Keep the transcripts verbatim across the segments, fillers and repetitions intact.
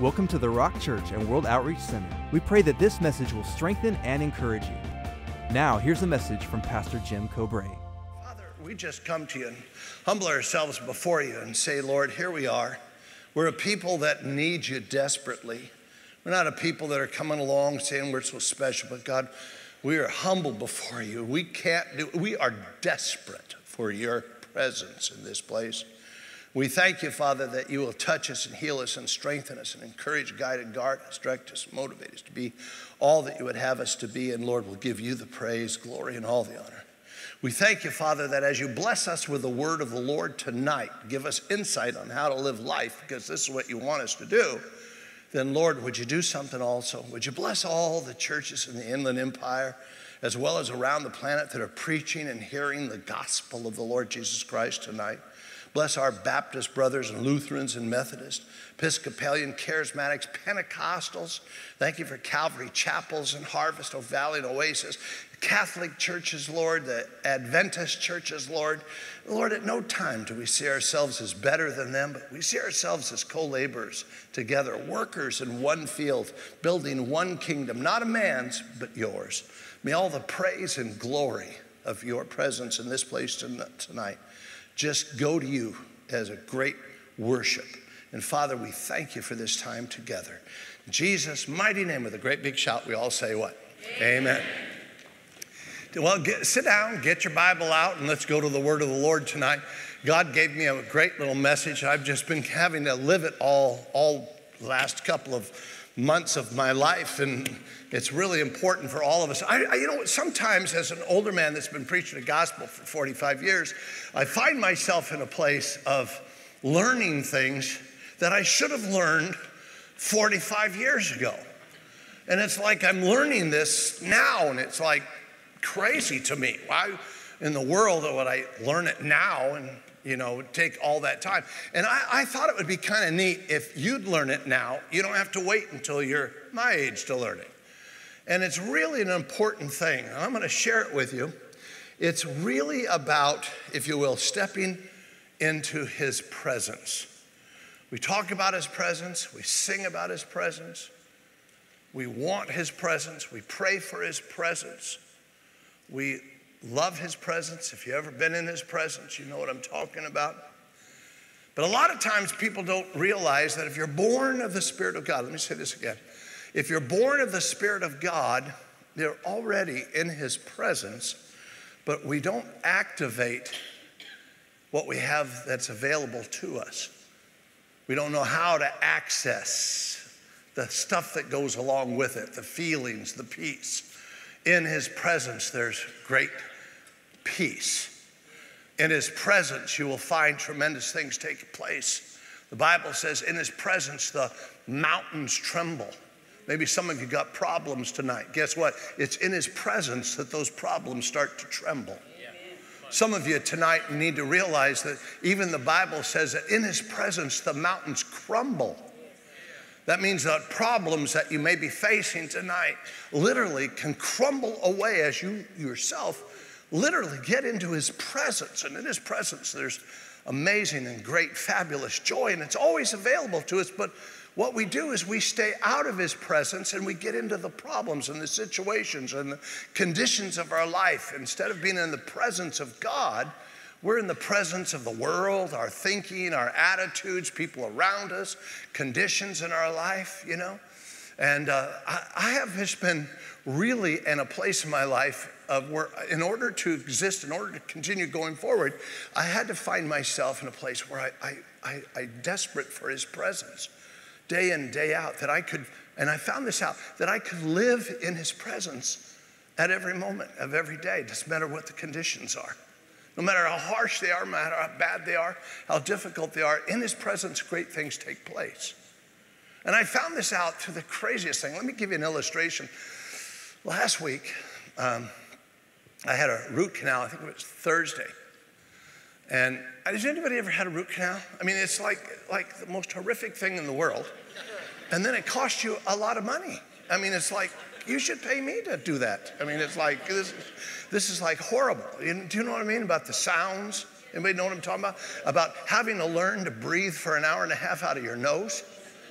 Welcome to the Rock Church and World Outreach Center. We pray that this message will strengthen and encourage you. Now, here's a message from Pastor Jim Cobrae. Father, we just come to you and humble ourselves before you and say, Lord, here we are. We're a people that need you desperately. We're not a people that are coming along saying we're so special, but God, we are humble before you. We can't do, we are desperate for your presence in this place. We thank you, Father, that you will touch us and heal us and strengthen us and encourage, guide, and guard us, direct us, motivate us to be all that you would have us to be. And Lord, we'll give you the praise, glory, and all the honor. We thank you, Father, that as you bless us with the word of the Lord tonight, give us insight on how to live life, because this is what you want us to do. Then, Lord, would you do something also? Would you bless all the churches in the Inland Empire, as well as around the planet, that are preaching and hearing the gospel of the Lord Jesus Christ tonight? Bless our Baptist brothers and Lutherans and Methodists, Episcopalian, Charismatics, Pentecostals. Thank you for Calvary Chapels and Harvest, O Valley and Oasis. Catholic churches, Lord, the Adventist churches, Lord. Lord, at no time do we see ourselves as better than them, but we see ourselves as co-laborers together, workers in one field, building one kingdom, not a man's, but yours. May all the praise and glory of your presence in this place tonight just go to you as a great worship. And Father, we thank you for this time together. In Jesus' mighty name, with a great big shout, we all say what? Amen. Amen. Well, get, sit down, get your Bible out, and let's go to the word of the Lord tonight. God gave me a great little message. I've just been having to live it all, all last couple of months of my life, and it's really important for all of us. I, I, you know, sometimes as an older man that's been preaching the gospel for forty-five years, I find myself in a place of learning things that I should have learned forty-five years ago. And it's like I'm learning this now, and it's like crazy to me. Why in the world would I learn it now and, you know, take all that time? And I, I thought it would be kind of neat if you'd learn it now. You don't have to wait until you're my age to learn it. And it's really an important thing. I'm going to share it with you. It's really about, if you will, stepping into his presence. We talk about his presence. We sing about his presence. We want his presence. We pray for his presence. We love his presence. If you've ever been in his presence, you know what I'm talking about. But a lot of times people don't realize that if you're born of the Spirit of God, let me say this again. If you're born of the Spirit of God, you're already in his presence, but we don't activate what we have that's available to us. We don't know how to access the stuff that goes along with it, the feelings, the peace. In his presence, there's great peace. In his presence, you will find tremendous things take place. The Bible says in his presence, the mountains tremble. Maybe some of you got problems tonight. Guess what? It's in his presence that those problems start to tremble. Some of you tonight need to realize that even the Bible says that in his presence, the mountains crumble. That means that problems that you may be facing tonight literally can crumble away as you yourself literally get into his presence. And in his presence, there's amazing and great, fabulous joy, and it's always available to us. But what we do is we stay out of his presence and we get into the problems and the situations and the conditions of our life. Instead of being in the presence of God, we're in the presence of the world, our thinking, our attitudes, people around us, conditions in our life, you know. And uh, I, I have just been really in a place in my life of where, in order to exist, in order to continue going forward, I had to find myself in a place where I, I, I, I desperate for his presence, day in, day out, that I could, and I found this out, that I could live in his presence at every moment of every day, doesn't matter what the conditions are. No matter how harsh they are, no matter how bad they are, how difficult they are, in his presence, great things take place. And I found this out through the craziest thing. Let me give you an illustration. Last week, um, I had a root canal. I think it was Thursday. And has anybody ever had a root canal? I mean, it's like, like the most horrific thing in the world. And then it costs you a lot of money. I mean, it's like, you should pay me to do that. I mean, it's like, this, this is like horrible. You, do you know what I mean about the sounds? Anybody know what I'm talking about? About having to learn to breathe for an hour and a half out of your nose?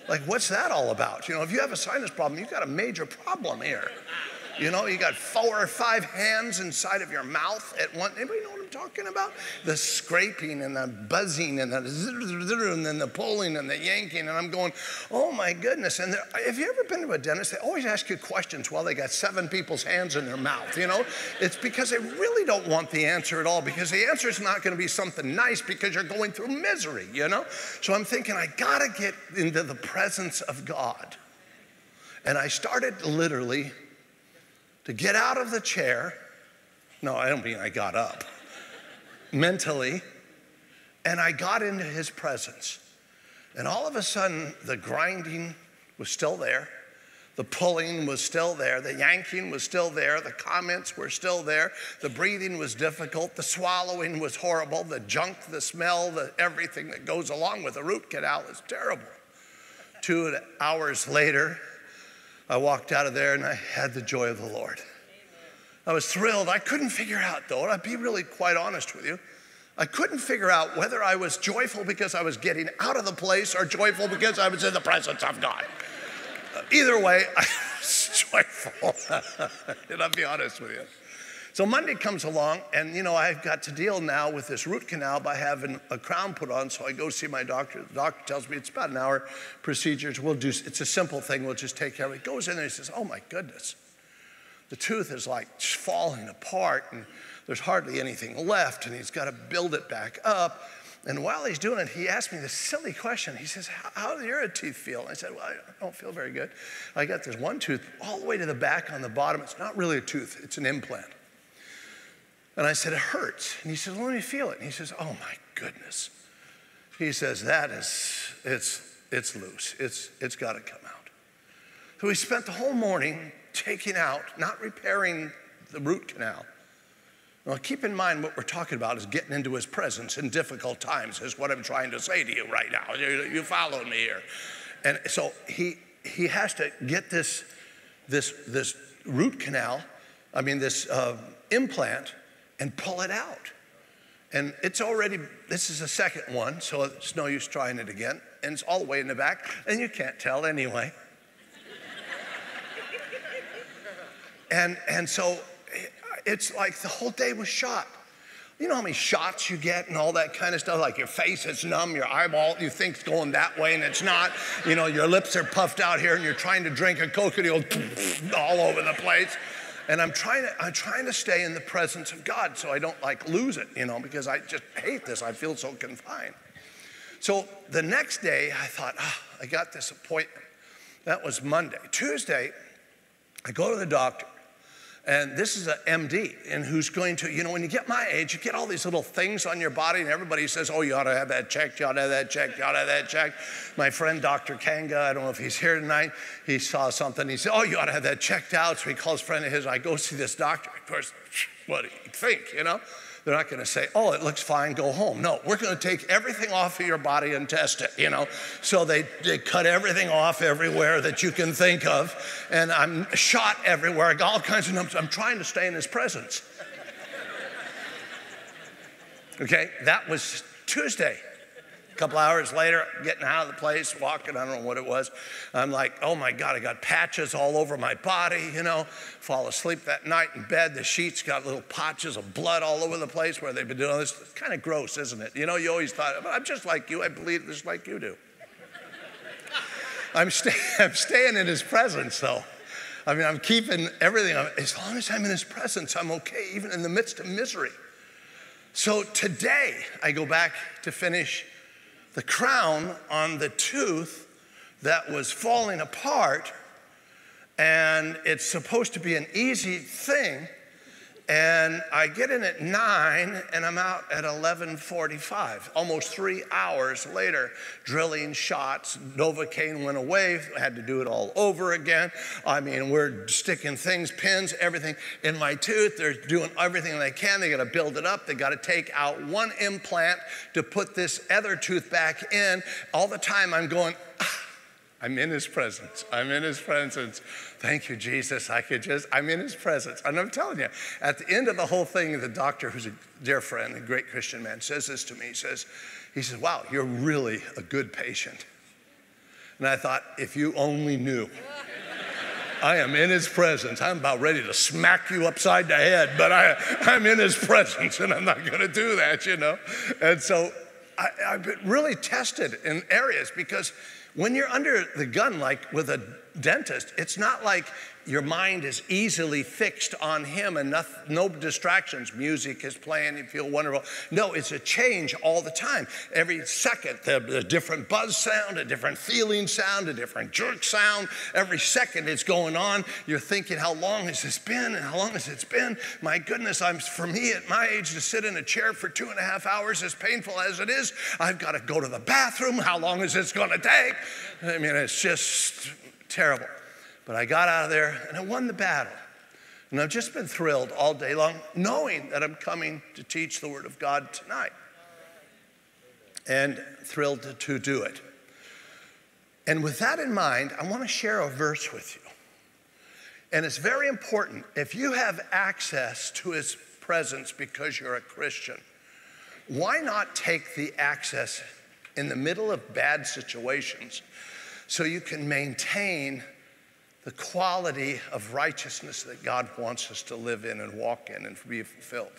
Like, what's that all about? You know, if you have a sinus problem, you've got a major problem here. You know, you got four or five hands inside of your mouth at one. Anybody know what I'm talking about? The scraping and the buzzing and the and then the pulling and the yanking. And I'm going, oh my goodness. And there, have you ever been to a dentist? They always ask you questions while they got seven people's hands in their mouth, you know? It's because they really don't want the answer at all, because the answer is not going to be something nice because you're going through misery, you know? So I'm thinking, I got to get into the presence of God. And I started literally to get out of the chair. No, I don't mean I got up. Mentally. And I got into his presence. And all of a sudden, the grinding was still there. The pulling was still there. The yanking was still there. The comments were still there. The breathing was difficult. The swallowing was horrible. The junk, the smell, the everything that goes along with a root canal is terrible. Two hours later, I walked out of there and I had the joy of the Lord. I was thrilled. I couldn't figure out, though, and I'd be really quite honest with you, I couldn't figure out whether I was joyful because I was getting out of the place or joyful because I was in the presence of God. Uh, either way, I was joyful. And I'll be honest with you. So Monday comes along, and, you know, I've got to deal now with this root canal by having a crown put on, so I go see my doctor. The doctor tells me it's about an hour procedures. We'll do, it's a simple thing. We'll just take care of it. He goes in there and he says, oh, my goodness. The tooth is like falling apart, and there's hardly anything left, and he's got to build it back up. And while he's doing it, he asked me this silly question. He says, how do your teeth feel? And I said, well, I don't feel very good. I got this one tooth all the way to the back on the bottom. It's not really a tooth. It's an implant. And I said, it hurts. And he says, well, let me feel it. And he says, oh, my goodness. He says, that is, it's, it's loose. It's, it's got to come out. So we spent the whole morning taking out, not repairing the root canal. Now, keep in mind what we're talking about is getting into his presence in difficult times is what I'm trying to say to you right now. You, you follow me here. And so he, he has to get this, this, this root canal, I mean, this uh, implant, and pull it out. And it's already, this is the second one, so it's no use trying it again. And it's all the way in the back, and you can't tell anyway. and, and so it's like the whole day was shot. You know how many shots you get and all that kind of stuff? Like your face is numb, your eyeball, you think it's going that way and it's not. You know, your lips are puffed out here and you're trying to drink a Coke and you go all over the place. And I'm trying to, I'm trying to stay in the presence of God so I don't like lose it, you know, because I just hate this. I feel so confined. So the next day I thought, oh, I got this appointment. That was Monday. Tuesday, I go to the doctor. And this is an M D, and who's going to, you know, when you get my age, you get all these little things on your body, and everybody says, oh, you ought to have that checked, you ought to have that checked, you ought to have that checked. My friend, Doctor Kanga, I don't know if he's here tonight, he saw something, he said, oh, you ought to have that checked out. So he calls a friend of his, I go see this doctor. Of course, what do you think, you know? They're not going to say, oh, it looks fine, go home. No, we're going to take everything off of your body and test it, you know. So they, they cut everything off everywhere that you can think of. And I'm shot everywhere. I got all kinds of numbers. I'm trying to stay in his presence. Okay, that was Tuesday. A couple hours later, getting out of the place, walking, I don't know what it was. I'm like, oh my God, I got patches all over my body, you know. Fall asleep that night in bed, the sheets got little patches of blood all over the place where they've been doing this. It's kind of gross, isn't it? You know, you always thought, I'm just like you, I believe just like you do. I'm, stay, I'm staying in his presence, though. I mean, I'm keeping everything. As long as I'm in his presence, I'm okay, even in the midst of misery. So today, I go back to finish the crown on the tooth that was falling apart, and it's supposed to be an easy thing, and I get in at nine, and I'm out at eleven forty-five, almost three hours later, drilling shots. Novocaine went away, I had to do it all over again. I mean, we're sticking things, pins, everything in my tooth. They're doing everything they can. They gotta build it up. They gotta take out one implant to put this other tooth back in. All the time I'm going, ah, I'm in his presence. I'm in his presence. Thank you, Jesus. I could just, I'm in his presence. And I'm telling you, at the end of the whole thing, the doctor, who's a dear friend, a great Christian man, says this to me. He says, he says, wow, you're really a good patient. And I thought, if you only knew. I am in his presence. I'm about ready to smack you upside the head, but I, I'm in his presence, and I'm not going to do that, you know. And so I, I've been really tested in areas, because when you're under the gun, like with a dentist, it's not like your mind is easily fixed on him and no, no distractions. Music is playing, you feel wonderful. No, it's a change all the time. Every second, the, a different buzz sound, a different feeling sound, a different jerk sound. Every second it's going on. You're thinking, how long has this been and how long has it been? My goodness, I'm, for me at my age to sit in a chair for two and a half hours, as painful as it is, I've got to go to the bathroom. How long is this going to take? I mean, it's just terrible. But I got out of there and I won the battle. And I've just been thrilled all day long, knowing that I'm coming to teach the Word of God tonight. And thrilled to, to do it. And with that in mind, I want to share a verse with you. And it's very important. If you have access to His presence because you're a Christian, why not take the access in the middle of bad situations so you can maintain the quality of righteousness that God wants us to live in and walk in and be fulfilled.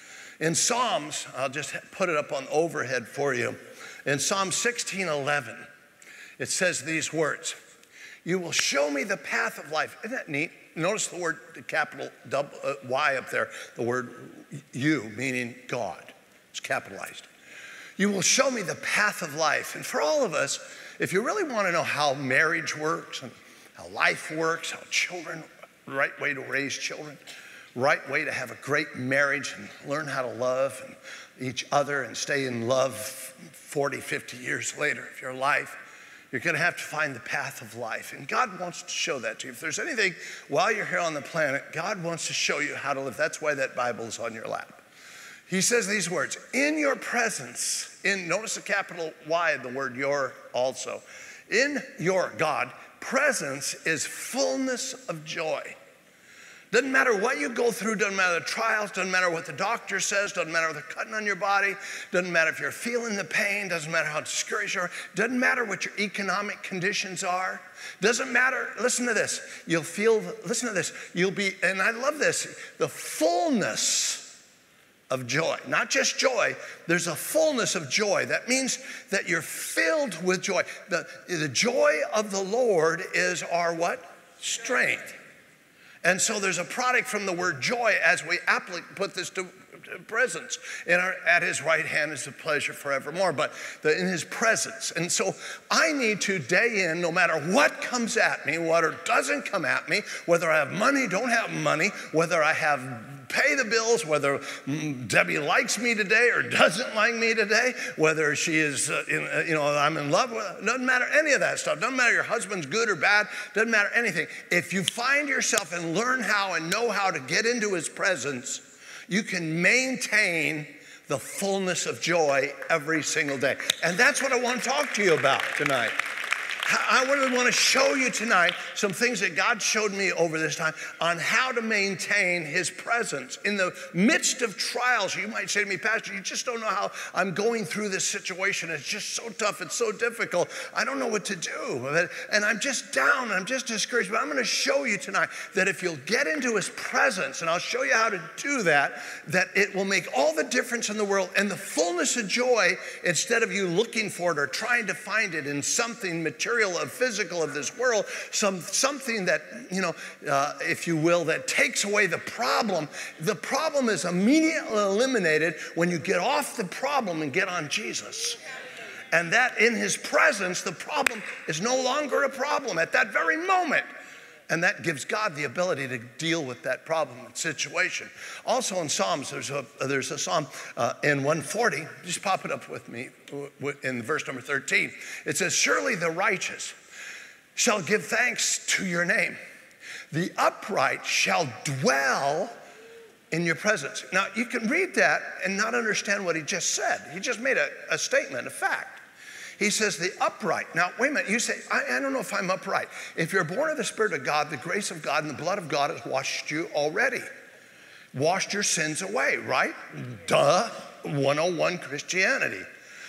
In Psalms, I'll just put it up on overhead for you. In Psalm sixteen eleven, it says these words, "You will show me the path of life." Isn't that neat? Notice the word, the capital double, uh, Y up there, the word you, meaning God. It's capitalized. "You will show me the path of life." And for all of us, if you really want to know how marriage works and how life works, how children, right way to raise children, right way to have a great marriage and learn how to love and each other and stay in love forty, fifty years later of your life, you're going to have to find the path of life. And God wants to show that to you. If there's anything while you're here on the planet, God wants to show you how to live. That's why that Bible is on your lap. He says these words, "In your presence," in, notice the capital Y, the word your also. "In your," God, "presence is fullness of joy." Doesn't matter what you go through, doesn't matter the trials, doesn't matter what the doctor says, doesn't matter if they're cutting on your body, doesn't matter if you're feeling the pain, doesn't matter how discouraged you are, doesn't matter what your economic conditions are, doesn't matter, listen to this, you'll feel, listen to this, you'll be, and I love this, the fullness of joy. Not just joy, there's a fullness of joy. That means that you're filled with joy. The, the joy of the Lord is our what? Strength. And so there's a product from the word joy as we aptly put this to presence. In our, at His right hand is the pleasure forevermore, but the, in His presence. And so I need to day in, no matter what comes at me, what doesn't come at me, whether I have money, don't have money, whether I have pay the bills, whether Debbie likes me today or doesn't like me today, whether she is, uh, in, uh, you know, I'm in love with her. Doesn't matter any of that stuff. Doesn't matter your husband's good or bad. Doesn't matter anything. If you find yourself and learn how and know how to get into His presence, you can maintain the fullness of joy every single day. And that's what I want to talk to you about tonight. I really want to show you tonight some things that God showed me over this time on how to maintain His presence. In the midst of trials, you might say to me, "Pastor, you just don't know how I'm going through this situation. It's just so tough. It's so difficult. I don't know what to do. And I'm just down. I'm just discouraged." But I'm going to show you tonight that if you'll get into His presence, and I'll show you how to do that, that it will make all the difference in the world. And the fullness of joy, instead of you looking for it or trying to find it in something material, of physical of this world, some something that, you know, uh, if you will, that takes away the problem. The problem is immediately eliminated when you get off the problem and get on Jesus. And that in His presence, the problem is no longer a problem at that very moment. And that gives God the ability to deal with that problem and situation. Also in Psalms, there's a, there's a Psalm uh, in one forty. Just pop it up with me in verse number thirteen. It says, "Surely the righteous shall give thanks to your name. The upright shall dwell in your presence." Now, you can read that and not understand what he just said. He just made a, a statement, a fact. He says the upright. Now, wait a minute. You say, I, I don't know if I'm upright. If you're born of the Spirit of God, the grace of God and the blood of God has washed you already. Washed your sins away, right? Duh. one oh one Christianity.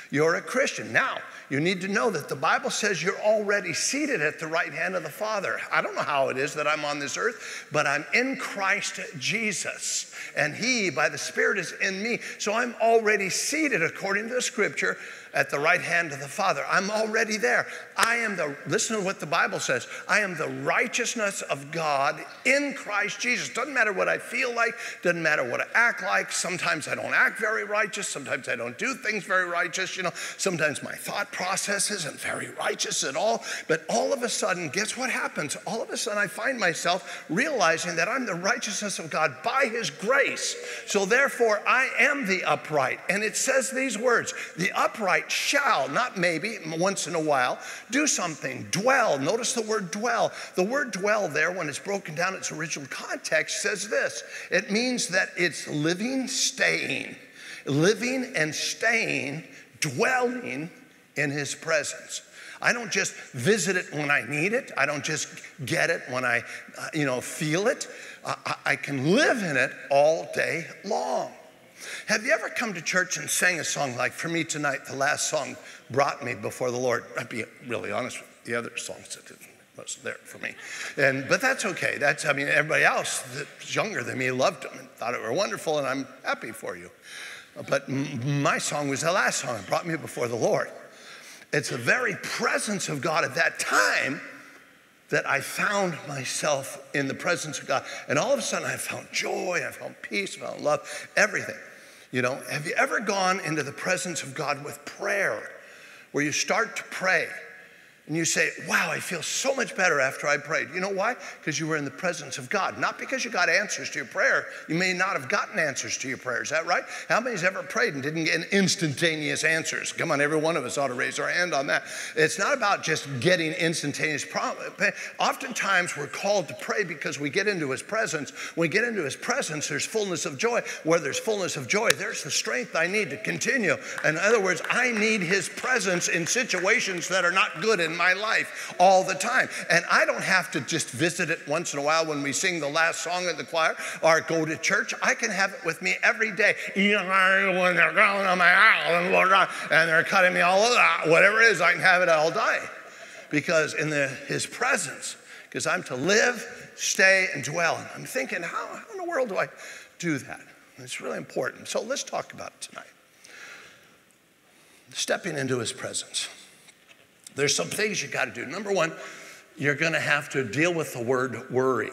You're a Christian. Now, you need to know that the Bible says you're already seated at the right hand of the Father. I don't know how it is that I'm on this earth, but I'm in Christ Jesus. And he, by the Spirit, is in me. So I'm already seated, according to the scripture, at the right hand of the Father. I'm already there. I am the, listen to what the Bible says. I am the righteousness of God in Christ Jesus. Doesn't matter what I feel like. Doesn't matter what I act like. Sometimes I don't act very righteous. Sometimes I don't do things very righteous. You know, sometimes my thought process isn't very righteous at all. But all of a sudden, guess what happens? All of a sudden, I find myself realizing that I'm the righteousness of God by his grace. So therefore, I am the upright. And it says these words, the upright shall, not maybe, once in a while, do something, dwell. Notice the word dwell. The word dwell there, when it's broken down its original context, says this. It means that it's living, staying. Living and staying, dwelling in his presence. I don't just visit it when I need it. I don't just get it when I, uh, you know, feel it. Uh, I, I can live in it all day long. Have you ever come to church and sang a song like, for me tonight, the last song brought me before the Lord? I'd be really honest with you, the other songs that didn't, wasn't there for me. And, but that's okay. That's, I mean, everybody else that's younger than me loved them and thought it were wonderful, and I'm happy for you. But m- my song was the last song that brought me before the Lord. It's the very presence of God at that time that I found myself in the presence of God. And all of a sudden I found joy, I found peace, I found love, everything. You know, have you ever gone into the presence of God with prayer, where you start to pray and you say, wow, I feel so much better after I prayed. You know why? Because you were in the presence of God. Not because you got answers to your prayer. You may not have gotten answers to your prayer. Is that right? How many's ever prayed and didn't get instantaneous answers? Come on, every one of us ought to raise our hand on that. It's not about just getting instantaneous problems. Oftentimes we're called to pray because we get into his presence. When we get into his presence, there's fullness of joy. Where there's fullness of joy, there's the strength I need to continue. In other words, I need his presence in situations that are not good in my life all the time. And I don't have to just visit it once in a while when we sing the last song in the choir or go to church. I can have it with me every day. When they're going on my aisle and they're cutting me all over, whatever it is, I can have it all day. Because in the, his presence, because I'm to live, stay, and dwell. And I'm thinking, how, how in the world do I do that? And it's really important. So let's talk about it tonight. Stepping into his presence. There's some things you got to do. Number one, you're going to have to deal with the word worry.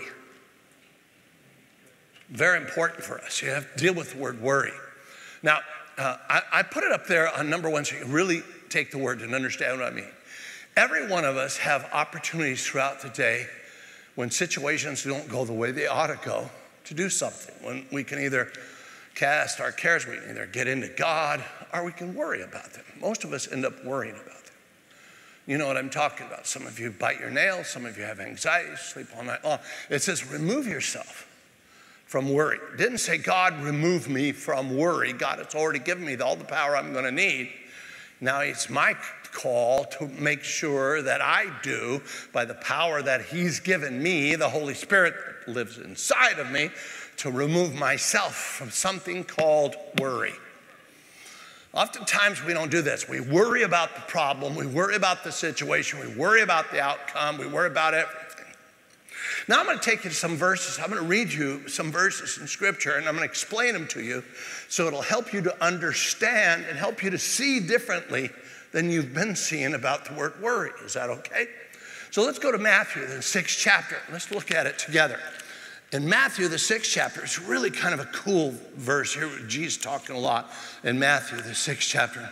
Very important for us. You have to deal with the word worry. Now, uh, I, I put it up there on number one so you can really take the word and understand what I mean. Every one of us have opportunities throughout the day when situations don't go the way they ought to go to do something. When we can either cast our cares, we can either get into God, or we can worry about them. Most of us end up worrying about them. You know what I'm talking about. Some of you bite your nails. Some of you have anxiety, sleep all night long. It says remove yourself from worry. It didn't say, God, remove me from worry. God has already given me all the power I'm going to need. Now it's my call to make sure that I do, by the power that he's given me, the Holy Spirit that lives inside of me, to remove myself from something called worry. Oftentimes we don't do this. We worry about the problem. We worry about the situation. We worry about the outcome. We worry about everything. Now I'm going to take you to some verses. I'm going to read you some verses in Scripture, and I'm going to explain them to you so it'll help you to understand and help you to see differently than you've been seeing about the word worry. Is that okay? So let's go to Matthew, the sixth chapter. Let's look at it together. In Matthew, the sixth chapter, it's really kind of a cool verse here. Jesus talking a lot in Matthew, the sixth chapter.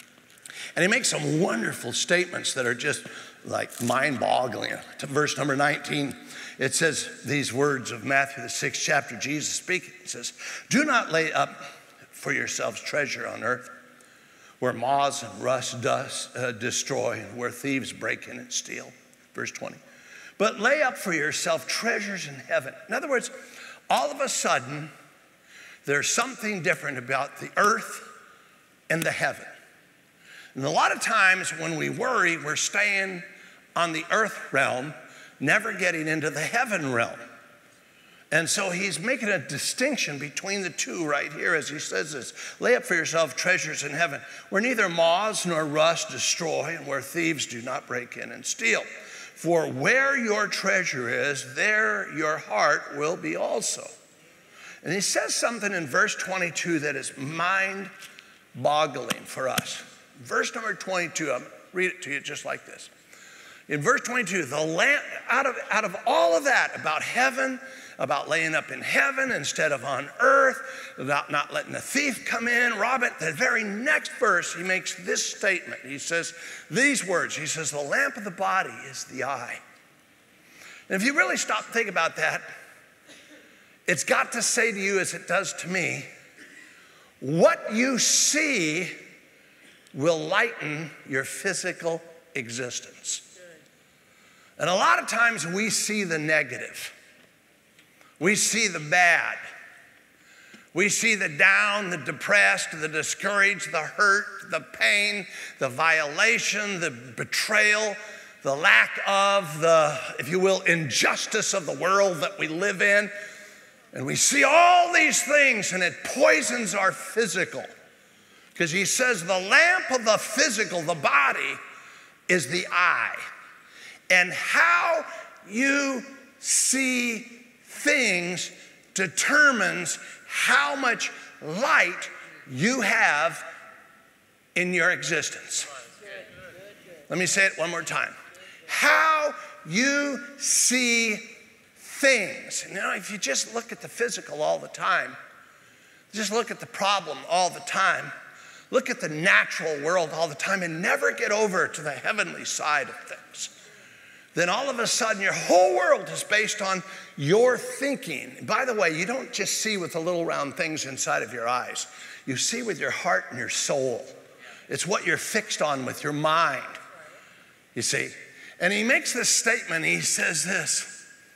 And he makes some wonderful statements that are just like mind-boggling. To verse number nineteen, it says these words of Matthew, the sixth chapter, Jesus speaking. It says, do not lay up for yourselves treasure on earth, where moths and rust dust uh, destroy, and where thieves break in and steal. Verse twenty. But lay up for yourself treasures in heaven. In other words, all of a sudden, there's something different about the earth and the heaven. And a lot of times when we worry, we're staying on the earth realm, never getting into the heaven realm. And so he's making a distinction between the two right here as he says this. Lay up for yourself treasures in heaven, where neither moths nor rust destroy, and where thieves do not break in and steal. For where your treasure is, there your heart will be also. And he says something in verse twenty-two that is mind-boggling for us. Verse number twenty-two, I'll read it to you just like this. In verse twenty-two, the lamp, out of, out of all of that about heaven, about laying up in heaven instead of on earth, about not letting the thief come in, rob it, the very next verse, he makes this statement. He says these words. He says, the lamp of the body is the eye. And if you really stop and think about that, it's got to say to you, as it does to me, what you see will lighten your physical existence. And a lot of times we see the negative. We see the bad. We see the down, the depressed, the discouraged, the hurt, the pain, the violation, the betrayal, the lack of the, if you will, injustice of the world that we live in. And we see all these things, and it poisons our physical. Because he says the lamp of the physical, the body, is the eye. And how you see things determines how much light you have in your existence. Let me say it one more time. How you see things. You know, if you just look at the physical all the time, just look at the problem all the time, look at the natural world all the time, and never get over to the heavenly side of things, then all of a sudden your whole world is based on your thinking. And by the way, you don't just see with the little round things inside of your eyes. You see with your heart and your soul. It's what you're fixed on with your mind, you see. And he makes this statement. He says this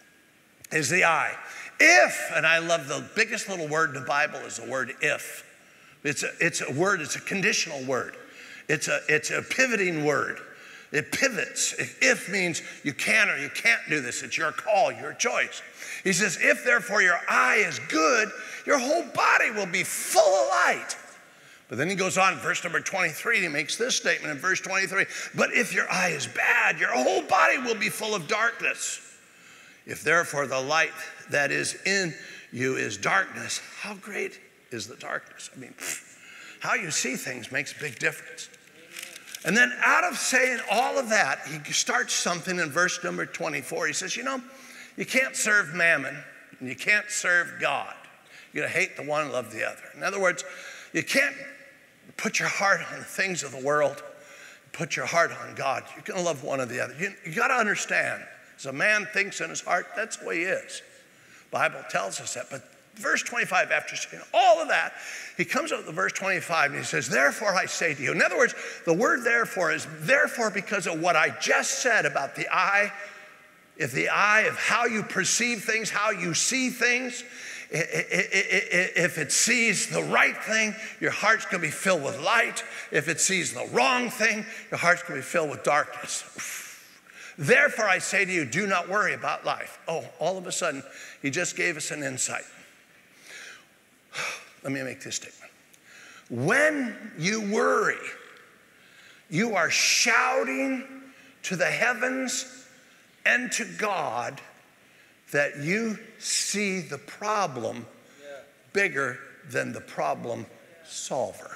is the eye. If, and I love the biggest little word in the Bible is the word if. It's a, it's a word, it's a conditional word. It's a, it's a pivoting word. It pivots. If means you can or you can't do this. It's your call, your choice. He says, if therefore your eye is good, your whole body will be full of light. But then he goes on, verse number twenty-three, and he makes this statement in verse twenty-three. But if your eye is bad, your whole body will be full of darkness. If therefore the light that is in you is darkness, how great is the darkness? I mean, how you see things makes a big difference. And then out of saying all of that, he starts something in verse number twenty-four. He says, you know, you can't serve mammon and you can't serve God. You're going to hate the one and love the other. In other words, you can't put your heart on the things of the world, put your heart on God. You're going to love one or the other. You, you got to understand, as a man thinks in his heart, that's the way he is. The Bible tells us that. But verse twenty-five, after saying all of that, he comes up to verse twenty-five and he says, therefore I say to you. In other words, the word therefore is therefore because of what I just said about the eye. If the eye of how you perceive things, how you see things, if it sees the right thing, your heart's going to be filled with light. If it sees the wrong thing, your heart's going to be filled with darkness. Therefore I say to you, do not worry about life. Oh, all of a sudden, he just gave us an insight. Let me make this statement. When you worry, you are shouting to the heavens and to God that you see the problem bigger than the problem solver.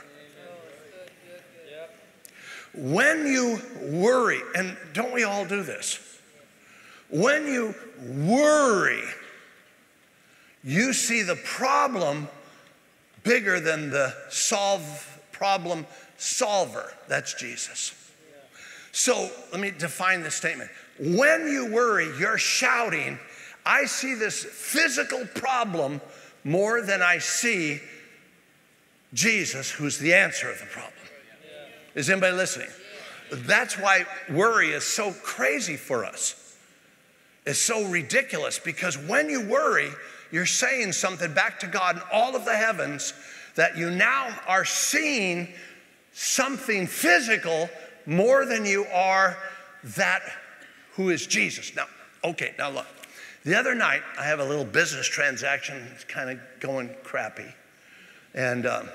When you worry, and don't we all do this? When you worry, you see the problem bigger than the solve problem solver. That's Jesus. So let me define this statement. When you worry, you're shouting, I see this physical problem more than I see Jesus, who's the answer of the problem. Is anybody listening? That's why worry is so crazy for us. It's so ridiculous because when you worry, you're saying something back to God in all of the heavens that you now are seeing something physical more than you are that who is Jesus. Now, okay, now look. The other night, I have a little business transaction. It's kind of going crappy. And um,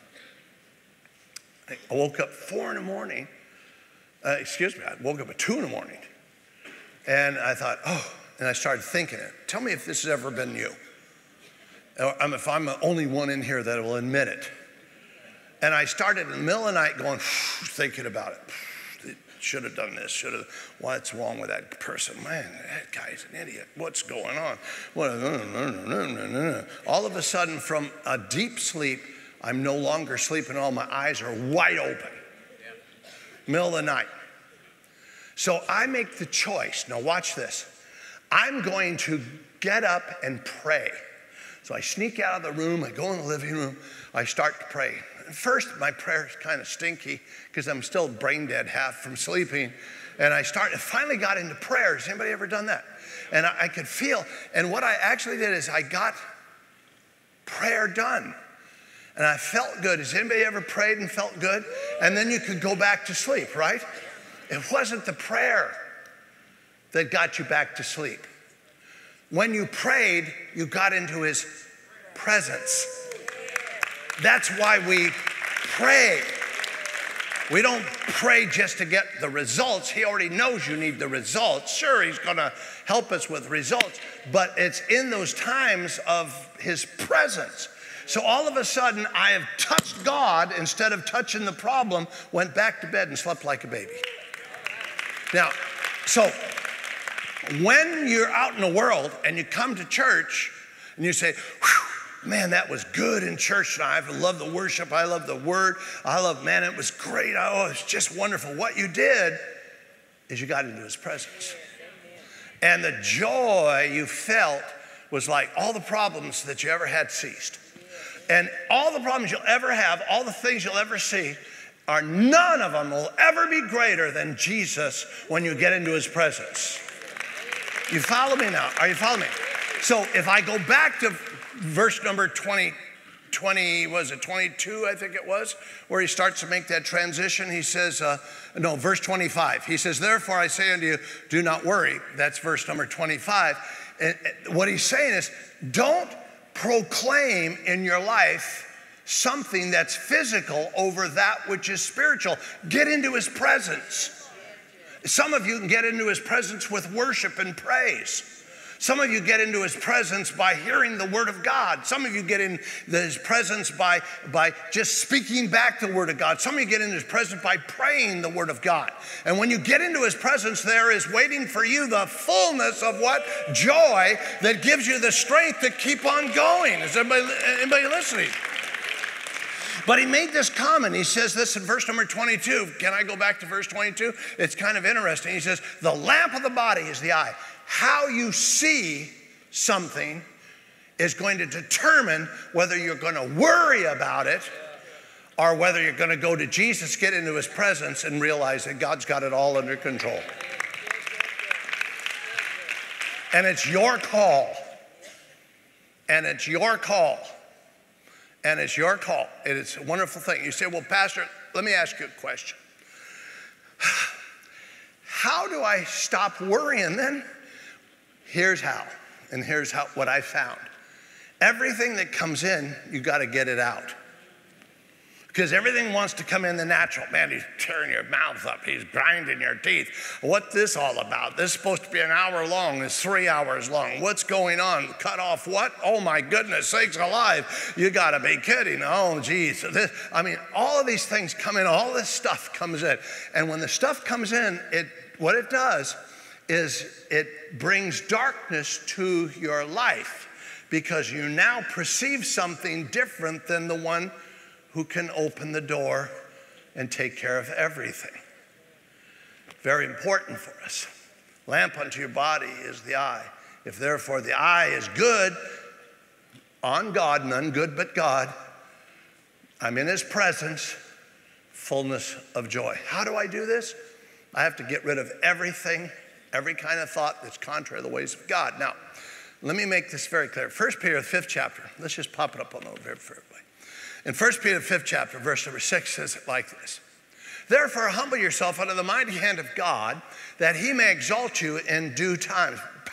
I woke up four in the morning. Uh, excuse me, I woke up at two in the morning. And I thought, oh, and I started thinking it. Tell me if this has ever been you. Or if I'm the only one in here that will admit it. And I started in the middle of the night going, thinking about it. Should have done this, should have, what's wrong with that person? Man, that guy's an idiot. What's going on? What? All of a sudden, from a deep sleep, I'm no longer sleeping. All my eyes are wide open. Middle of the night. So I make the choice. Now watch this. I'm going to get up and pray. So I sneak out of the room. I go in the living room. I start to pray. At first, my prayer is kind of stinky because I'm still brain dead half from sleeping. And I started, finally got into prayer. Has anybody ever done that? And I, I could feel, and what I actually did is I got prayer done. And I felt good. Has anybody ever prayed and felt good? And then you could go back to sleep, right? It wasn't the prayer that got you back to sleep. When you prayed, you got into his presence. That's why we pray. We don't pray just to get the results. He already knows you need the results. Sure, he's going to help us with results, but it's in those times of his presence. So all of a sudden, I have touched God instead of touching the problem, went back to bed and slept like a baby. Now, so when you're out in the world and you come to church and you say, whew, man, that was good in church tonight. I love the worship. I love the word. I love, man, it was great. Oh, it's just wonderful. What you did is you got into his presence. And the joy you felt was like all the problems that you ever had ceased. And all the problems you'll ever have, all the things you'll ever see, are none of them will ever be greater than Jesus when you get into his presence. You follow me now? Are you following me? So if I go back to verse number twenty, twenty, was it twenty-two, I think it was, where he starts to make that transition. He says, uh, no, verse twenty-five. He says, therefore I say unto you, do not worry. That's verse number twenty-five. And what he's saying is, don't proclaim in your life something that's physical over that which is spiritual. Get into his presence. Some of you can get into his presence with worship and praise. Some of you get into his presence by hearing the word of God. Some of you get in his presence by, by just speaking back the word of God. Some of you get into his presence by praying the word of God. And when you get into his presence, there is waiting for you the fullness of what? Joy that gives you the strength to keep on going. Is anybody, anybody listening? But he made this comment. He says this in verse number twenty-two. Can I go back to verse twenty-two? It's kind of interesting. He says, the lamp of the body is the eye. How you see something is going to determine whether you're going to worry about it or whether you're going to go to Jesus, get into his presence, and realize that God's got it all under control. And it's your call. And it's your call. And it's your call. And it's a wonderful thing. You say, well, Pastor, let me ask you a question. How do I stop worrying then? Here's how, and here's how what I found. Everything that comes in, you got to get it out. Because everything wants to come in the natural. Man, he's tearing your mouth up. He's grinding your teeth. What's this all about? This is supposed to be an hour long. It's three hours long. What's going on? Cut off what? Oh, my goodness sakes alive. You got to be kidding. Oh, geez. This, I mean, all of these things come in. All this stuff comes in. And when the stuff comes in, it what it does is it brings darkness to your life because you now perceive something different than the one who can open the door and take care of everything. Very important for us. Lamp unto your body is the eye. If therefore the eye is good, on God, none good but God, I'm in his presence, fullness of joy. How do I do this? I have to get rid of everything, every kind of thought that's contrary to the ways of God. Now, let me make this very clear. First Peter, the fifth chapter. Let's just pop it up on the over for everybody. In First Peter, the fifth chapter, verse number six says it like this. Therefore, humble yourself under the mighty hand of God, that he may exalt you in due time.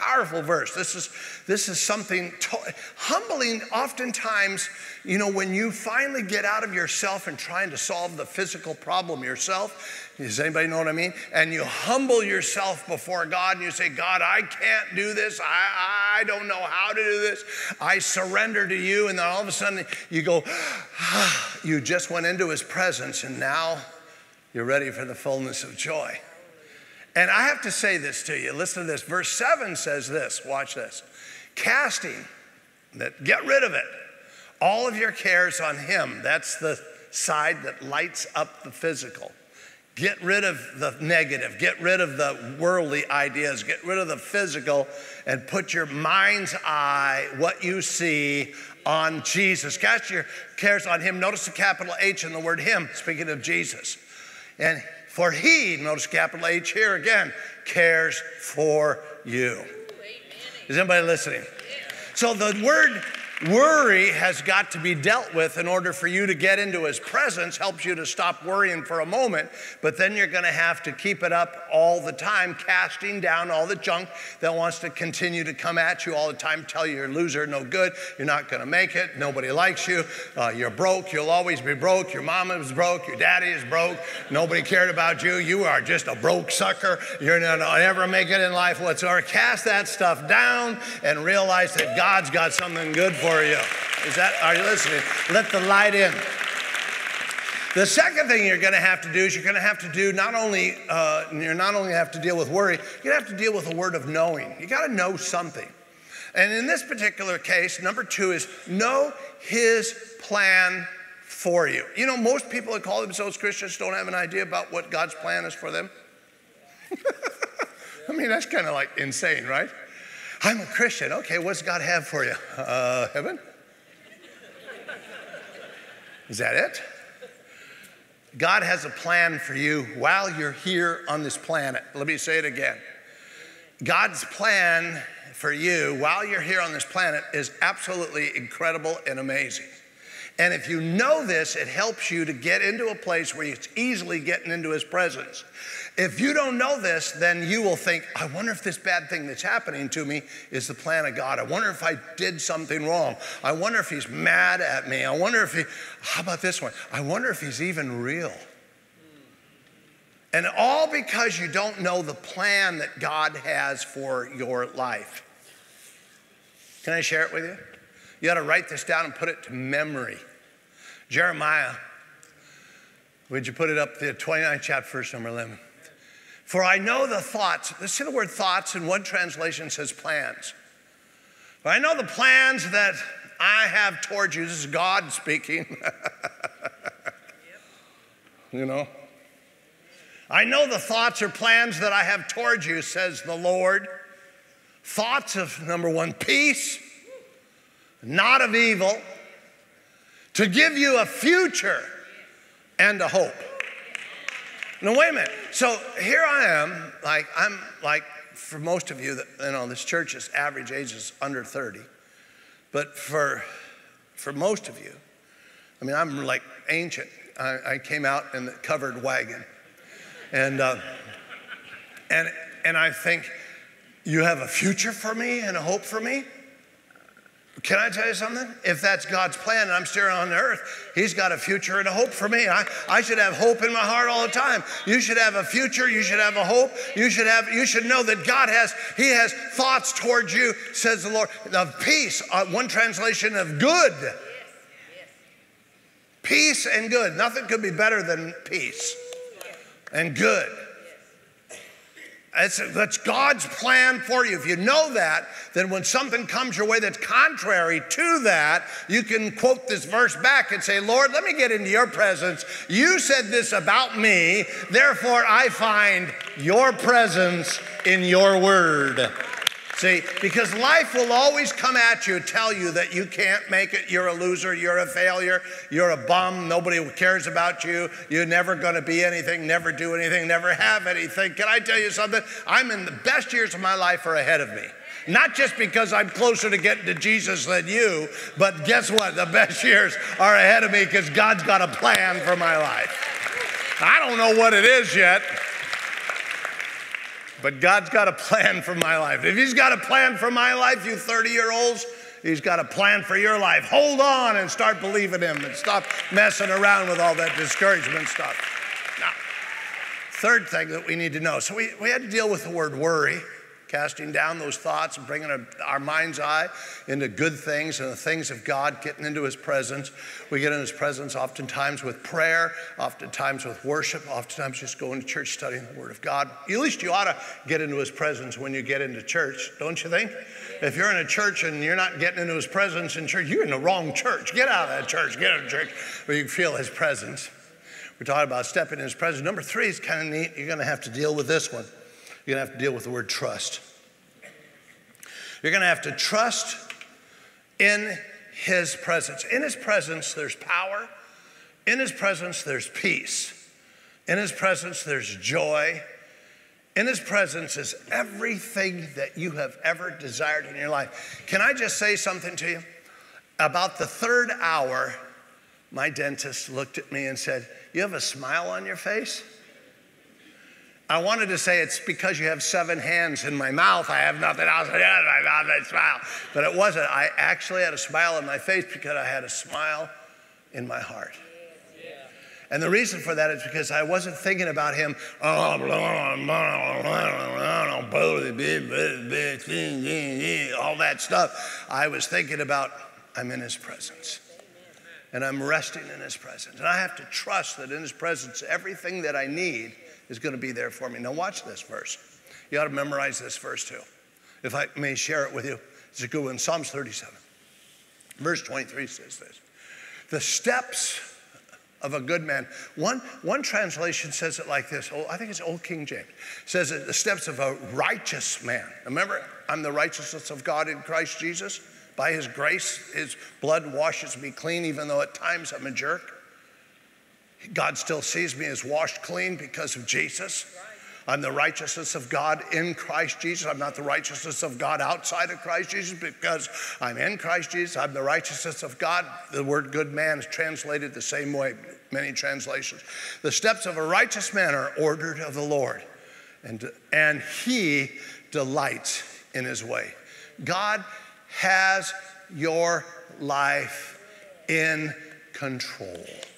powerful verse. This is, this is something to- humbling. Oftentimes, you know, when you finally get out of yourself and trying to solve the physical problem yourself, does anybody know what I mean? And you humble yourself before God and you say, God, I can't do this. I, I don't know how to do this. I surrender to you. And then all of a sudden you go, ah, you just went into his presence and now you're ready for the fullness of joy. And I have to say this to you. Listen to this. Verse seven says this. Watch this. Casting, that get rid of it. All of your cares on him. That's the side that lights up the physical. Get rid of the negative. Get rid of the worldly ideas. Get rid of the physical and put your mind's eye, what you see, on Jesus. Cast your cares on him. Notice the capital H in the word him, speaking of Jesus. And for he, notice capital H here again, cares for you. Is anybody listening? So the word worry has got to be dealt with in order for you to get into his presence. Helps you to stop worrying for a moment, but then you're going to have to keep it up all the time, casting down all the junk that wants to continue to come at you all the time, tell you you're a loser, no good, you're not going to make it, nobody likes you, uh, you're broke, you'll always be broke, your mama is broke, your daddy is broke, nobody cared about you, you are just a broke sucker, you're not going to ever make it in life whatsoever. Cast that stuff down and realize that God's got something good for you. Is that, are you listening? Let the light in. The second thing you're going to have to do is you're going to have to do not only, uh, you're not only have to deal with worry, you're going to have to deal with the word of knowing. You got to know something. And in this particular case, number two is know his plan for you. You know, most people that call themselves Christians don't have an idea about what God's plan is for them. I mean, that's kind of like insane, right? I'm a Christian. Okay, what's God have for you? Uh, heaven? Is that it? God has a plan for you while you're here on this planet. Let me say it again. God's plan for you while you're here on this planet is absolutely incredible and amazing. And if you know this, it helps you to get into a place where it's easily getting into his presence. If you don't know this, then you will think, I wonder if this bad thing that's happening to me is the plan of God. I wonder if I did something wrong. I wonder if he's mad at me. I wonder if he, how about this one? I wonder if he's even real. And all because you don't know the plan that God has for your life. Can I share it with you? You ought to write this down and put it to memory. Jeremiah, would you put it up, the twenty-ninth chapter, verse number eleven. For I know the thoughts, let's see the word thoughts, in one translation says plans. For I know the plans that I have towards you. This is God speaking. You know. I know the thoughts or plans that I have towards you, says the Lord. Thoughts of, number one, peace, not of evil, to give you a future and a hope. Now, wait a minute. So here I am, like, I'm like, for most of you, that, you know, this church's average age is under thirty. But for, for most of you, I mean, I'm like ancient. I, I came out in the covered wagon. And, uh, and, and I think, you have a future for me and a hope for me? Can I tell you something? If that's God's plan and I'm still on the earth, he's got a future and a hope for me. I, I should have hope in my heart all the time. You should have a future. You should have a hope. You should have, you should know that God has, he has thoughts towards you, says the Lord, of peace. Uh, one translation of good. Yes, yes. Peace and good. Nothing could be better than peace and good. It's, that's God's plan for you. If you know that, then when something comes your way that's contrary to that, you can quote this verse back and say, Lord, let me get into your presence. You said this about me, therefore I find your presence in your word. See, because life will always come at you, tell you that you can't make it, you're a loser, you're a failure, you're a bum, nobody cares about you, you're never going to be anything, never do anything, never have anything. Can I tell you something? I'm in the best years of my life are ahead of me. Not just because I'm closer to getting to Jesus than you, but guess what? The best years are ahead of me because God's got a plan for my life. I don't know what it is yet. but God's got a plan for my life. If he's got a plan for my life, you thirty-year-olds, he's got a plan for your life. Hold on and start believing him and stop messing around with all that discouragement stuff. Now, third thing that we need to know. So we, we had to deal with the word worry, casting down those thoughts and bringing our, our mind's eye into good things and the things of God, getting into his presence. We get in his presence oftentimes with prayer, oftentimes with worship, oftentimes just going to church studying the word of God. At least you ought to get into his presence when you get into church, don't you think? If you're in a church and you're not getting into his presence in church, you're in the wrong church. Get out of that church. Get out of church where you can feel his presence. We're talking about stepping in his presence. Number three is kind of neat. You're going to have to deal with this one. You're going to have to deal with the word trust. You're going to have to trust in his presence. In his presence, there's power. In his presence, there's peace. In his presence, there's joy. In his presence is everything that you have ever desired in your life. Can I just say something to you? About the third hour, my dentist looked at me and said, "You have a smile on your face?" I wanted to say it's because you have seven hands in my mouth. I have nothing else. I have that smile. But it wasn't. I actually had a smile on my face because I had a smile in my heart. And the reason for that is because I wasn't thinking about him, all that stuff. I was thinking about, I'm in his presence. And I'm resting in his presence. And I have to trust that in his presence, everything that I need is going to be there for me. Now watch this verse. You ought to memorize this verse too. If I may share it with you. It's a good one. Psalms thirty-seven. Verse twenty-three says this. The steps of a good man. One, one translation says it like this. Oh, I think it's Old King James. It says it, the steps of a righteous man. Remember, I'm the righteousness of God in Christ Jesus. By his grace, his blood washes me clean, even though at times I'm a jerk. God still sees me as washed clean because of Jesus. I'm the righteousness of God in Christ Jesus. I'm not the righteousness of God outside of Christ Jesus because I'm in Christ Jesus. I'm the righteousness of God. The word good man is translated the same way, many translations. The steps of a righteous man are ordered of the Lord, and, and he delights in his way. God has your life in control.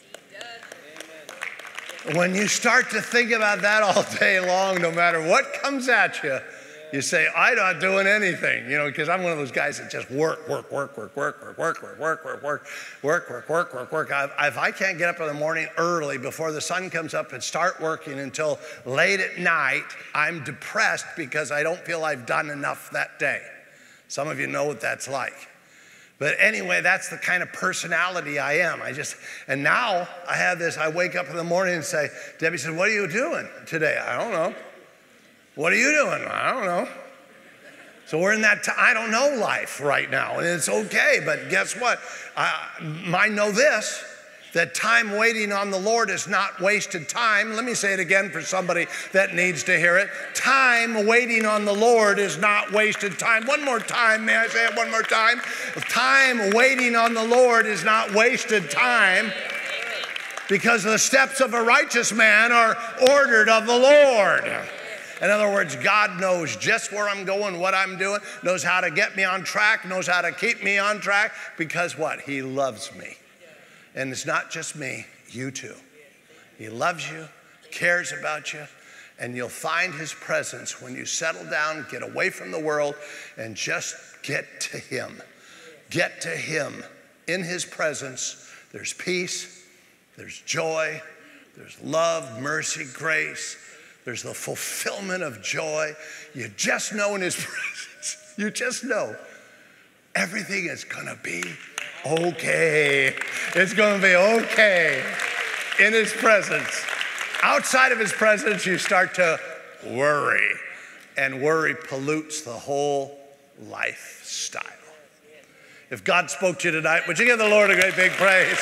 When you start to think about that all day long, no matter what comes at you, you say, I'm not doing anything, you know, because I'm one of those guys that just work, work, work, work, work, work, work, work, work, work, work, work, work, work, work, work. If I can't get up in the morning early before the sun comes up and start working until late at night, I'm depressed because I don't feel I've done enough that day. Some of you know what that's like. But anyway, that's the kind of personality I am. I just, and now I have this, I wake up in the morning and say, Debbie said, what are you doing today? I don't know. What are you doing? I don't know. So we're in that t- I don't know life right now, and it's okay, but guess what? I, I know this, that time waiting on the Lord is not wasted time. Let me say it again for somebody that needs to hear it. Time waiting on the Lord is not wasted time. One more time, may I say it one more time? Time waiting on the Lord is not wasted time, because the steps of a righteous man are ordered of the Lord. In other words, God knows just where I'm going, what I'm doing, knows how to get me on track, knows how to keep me on track, because what? He loves me. And it's not just me, you too. He loves you, cares about you, and you'll find his presence when you settle down, get away from the world, and just get to him. Get to him. In his presence, there's peace, there's joy, there's love, mercy, grace. There's the fulfillment of joy. You just know in his presence, you just know everything is gonna be okay. It's going to be okay in his presence. Outside of his presence, you start to worry, and worry pollutes the whole lifestyle. If God spoke to you tonight, would you give the Lord a great big praise?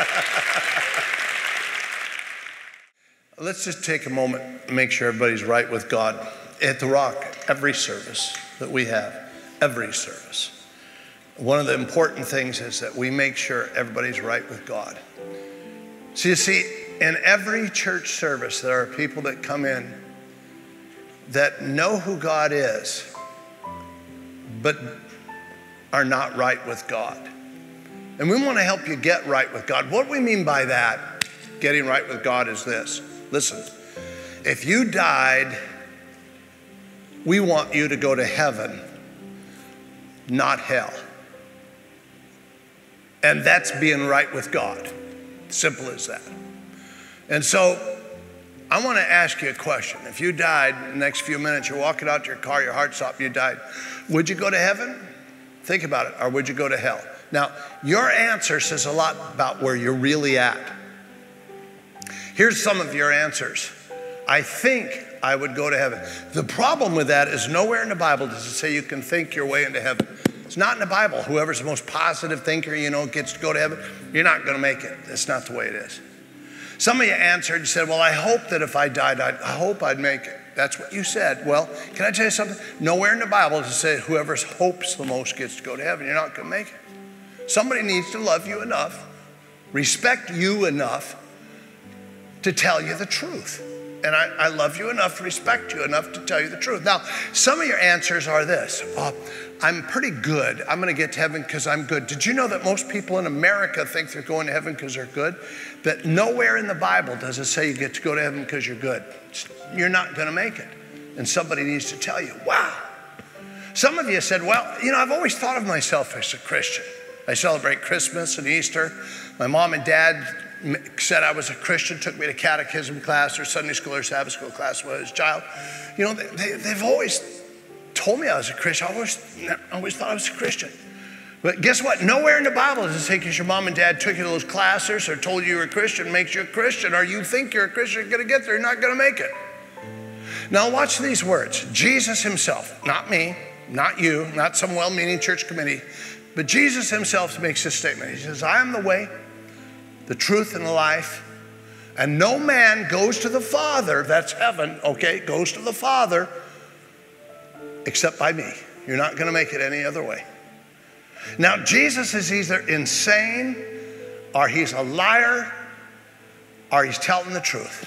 Let's just take a moment and make sure everybody's right with God. At the Rock, every service that we have, every service, one of the important things is that we make sure everybody's right with God. So you see, in every church service, there are people that come in that know who God is, but are not right with God. And we want to help you get right with God. What we mean by that, getting right with God, is this. Listen, if you died, we want you to go to heaven, not hell. And that's being right with God. Simple as that. And so I want to ask you a question. If you died in the next few minutes, you're walking out to your car, your heart stopped, you died, would you go to heaven? Think about it. Or would you go to hell? Now, your answer says a lot about where you're really at. Here's some of your answers. I think I would go to heaven. The problem with that is nowhere in the Bible does it say you can think your way into heaven. It's not in the Bible. Whoever's the most positive thinker, you know, gets to go to heaven. You're not going to make it. That's not the way it is. Some of you answered and said, well, I hope that if I died, I'd, I hope I'd make it. That's what you said. Well, can I tell you something? Nowhere in the Bible does it say whoever hopes the most gets to go to heaven. You're not going to make it. Somebody needs to love you enough, respect you enough to tell you the truth. And I, I love you enough, respect you enough to tell you the truth. Now, some of your answers are this. Oh, I'm pretty good. I'm going to get to heaven because I'm good. Did you know that most people in America think they're going to heaven because they're good? That nowhere in the Bible does it say you get to go to heaven because you're good. You're not going to make it. And somebody needs to tell you, wow. Some of you said, well, you know, I've always thought of myself as a Christian. I celebrate Christmas and Easter. My mom and dad said I was a Christian, took me to catechism class or Sunday school or Sabbath school class when I was a child. You know, they, they've always told me I was a Christian. I always, I always thought I was a Christian. But guess what? Nowhere in the Bible does it say because your mom and dad took you to those classes or told you you were a Christian makes you a Christian, or you think you're a Christian, you're going to get there, you're not going to make it. Now watch these words. Jesus himself, not me, not you, not some well-meaning church committee, but Jesus himself makes this statement. He says, I am the way, the truth, and the life, and no man goes to the Father, that's heaven, okay, goes to the Father, except by me. You're not going to make it any other way. Now, Jesus is either insane, or he's a liar, or he's telling the truth.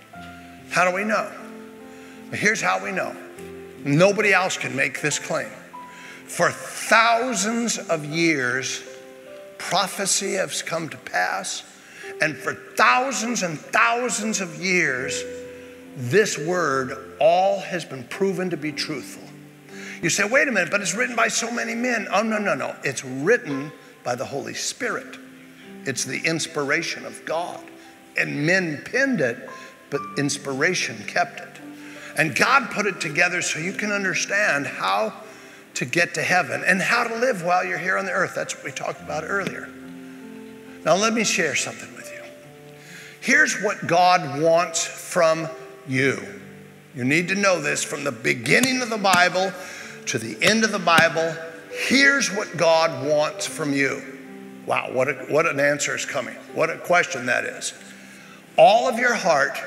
How do we know? Here's how we know. Nobody else can make this claim. For thousands of years, prophecy has come to pass, and for thousands and thousands of years, this word all has been proven to be truthful. You say, wait a minute, but it's written by so many men. Oh, no, no, no. It's written by the Holy Spirit. It's the inspiration of God. And men penned it, but inspiration kept it. And God put it together so you can understand how to get to heaven and how to live while you're here on the earth. That's what we talked about earlier. Now, let me share something with you. Here's what God wants from you. You need to know this from the beginning of the Bible to the end of the Bible. Here's what God wants from you. Wow, what, a, what an answer is coming. What a question that is. All of your heart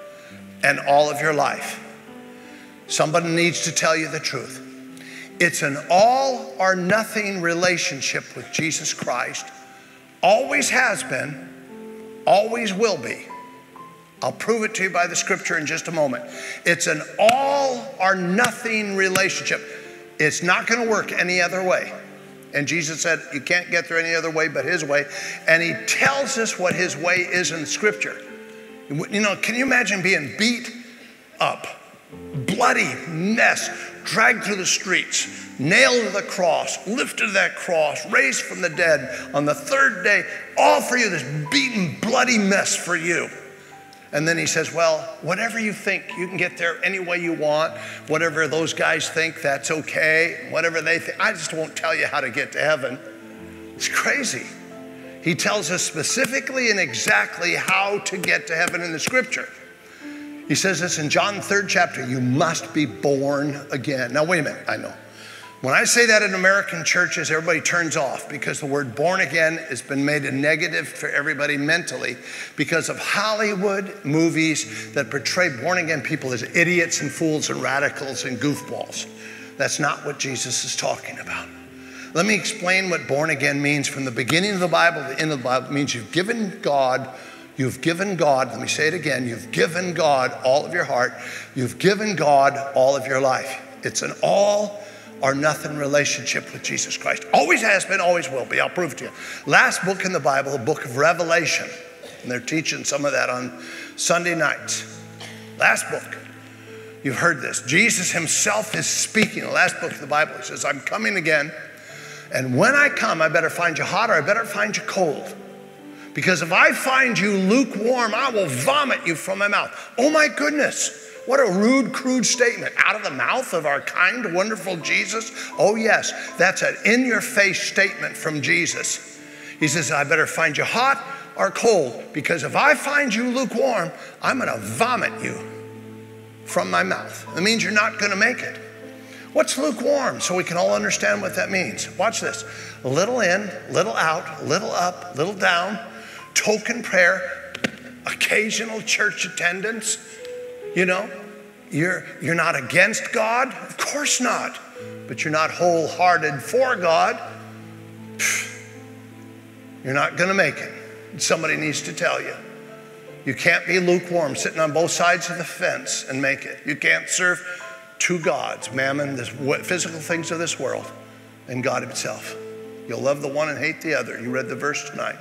and all of your life. Somebody needs to tell you the truth. It's an all or nothing relationship with Jesus Christ. Always has been, always will be. I'll prove it to you by the scripture in just a moment. It's an all or nothing relationship. It's not going to work any other way. And Jesus said you can't get there any other way but his way. And he tells us what his way is in scripture. You know, can you imagine being beat up, bloody mess, dragged through the streets, nailed to the cross, lifted to that cross, raised from the dead on the third day, all for you, this beaten, bloody mess for you. And then he says, well, whatever you think, you can get there any way you want. Whatever those guys think, that's okay. Whatever they think, I just won't tell you how to get to heaven. It's crazy. He tells us specifically and exactly how to get to heaven in the scripture. He says this in John third chapter, you must be born again. Now, wait a minute, I know. When I say that in American churches, everybody turns off because the word born again has been made a negative for everybody mentally because of Hollywood movies that portray born again people as idiots and fools and radicals and goofballs. That's not what Jesus is talking about. Let me explain what born again means from the beginning of the Bible to the end of the Bible. It means you've given God You've given God, let me say it again, you've given God all of your heart. You've given God all of your life. It's an all or nothing relationship with Jesus Christ. Always has been, always will be. I'll prove it to you. Last book in the Bible, the book of Revelation. And they're teaching some of that on Sunday nights. Last book. You've heard this. Jesus himself is speaking. The last book of the Bible. He says, I'm coming again. And when I come, I better find you hot or I better find you cold. Because if I find you lukewarm, I will vomit you from my mouth. Oh my goodness. What a rude, crude statement. Out of the mouth of our kind, wonderful Jesus? Oh yes, that's an in-your-face statement from Jesus. He says, I better find you hot or cold. Because if I find you lukewarm, I'm going to vomit you from my mouth. That means you're not going to make it. What's lukewarm? So we can all understand what that means. Watch this. Little in, little out, little up, little down, token prayer, occasional church attendance. You know, you're, you're not against God? Of course not. But you're not wholehearted for God. You're not going to make it. Somebody needs to tell you. You can't be lukewarm, sitting on both sides of the fence and make it. You can't serve two gods, mammon, the physical things of this world, and God himself. You'll love the one and hate the other. You read the verse tonight.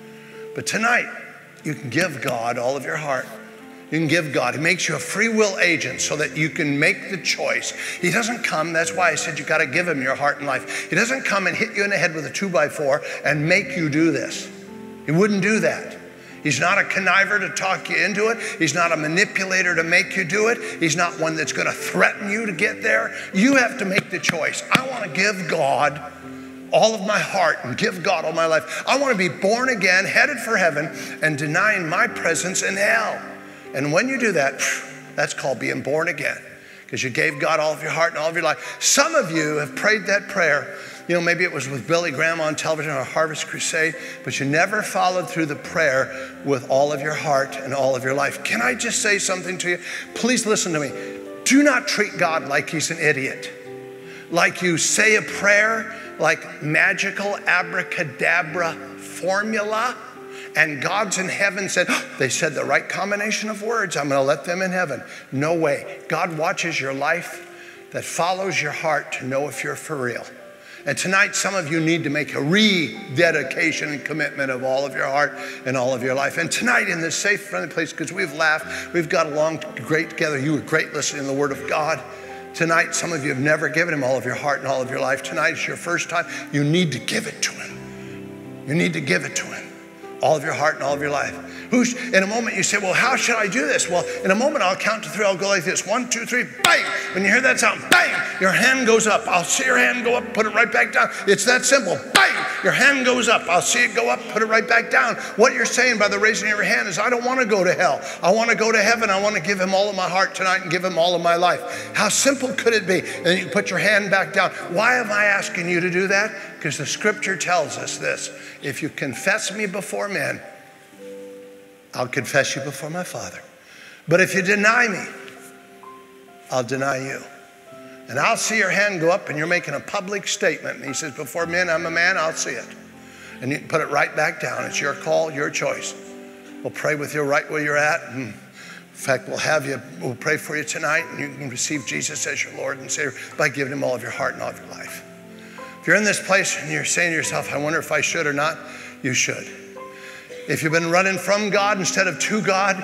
But tonight, you can give God all of your heart. You can give God. He makes you a free will agent so that you can make the choice. He doesn't come, that's why I said you got to give him your heart and life. He doesn't come and hit you in the head with a two by four and make you do this. He wouldn't do that. He's not a conniver to talk you into it. He's not a manipulator to make you do it. He's not one that's going to threaten you to get there. You have to make the choice. I want to give God all of my heart and give God all my life. I want to be born again, headed for heaven, and denying my presence in hell. And when you do that, that's called being born again, because you gave God all of your heart and all of your life. Some of you have prayed that prayer. You know, maybe it was with Billy Graham on television or Harvest Crusade, but you never followed through the prayer with all of your heart and all of your life. Can I just say something to you? Please listen to me. Do not treat God like he's an idiot. Like you say a prayer, like magical abracadabra formula, and God's in heaven said, oh, they said the right combination of words, I'm going to let them in heaven. No way. God watches your life that follows your heart to know if you're for real. And tonight, some of you need to make a rededication and commitment of all of your heart and all of your life. And tonight, in this safe, friendly place, because we've laughed, we've got along great together. You were great listening to the Word of God. Tonight, some of you have never given him all of your heart and all of your life. Tonight is your first time. You need to give it to him. You need to give it to him. All of your heart and all of your life. Who's, in a moment you say, well, how should I do this? Well, in a moment I'll count to three. I'll go like this. One, two, three, bang. When you hear that sound, bang, your hand goes up. I'll see your hand go up, put it right back down. It's that simple. Bang, your hand goes up. I'll see it go up, put it right back down. What you're saying by the raising of your hand is, I don't want to go to hell. I want to go to heaven. I want to give him all of my heart tonight and give him all of my life. How simple could it be? And then you put your hand back down. Why am I asking you to do that? Because the scripture tells us this. If you confess me before men, I'll confess you before my Father. But if you deny me, I'll deny you. And I'll see your hand go up and you're making a public statement. And he says, before men, I'm a man, I'll see it. And you can put it right back down. It's your call, your choice. We'll pray with you right where you're at. And in fact, we'll have you, we'll pray for you tonight. And you can receive Jesus as your Lord and Savior by giving him all of your heart and all of your life. If you're in this place and you're saying to yourself, I wonder if I should or not, you should. If you've been running from God instead of to God,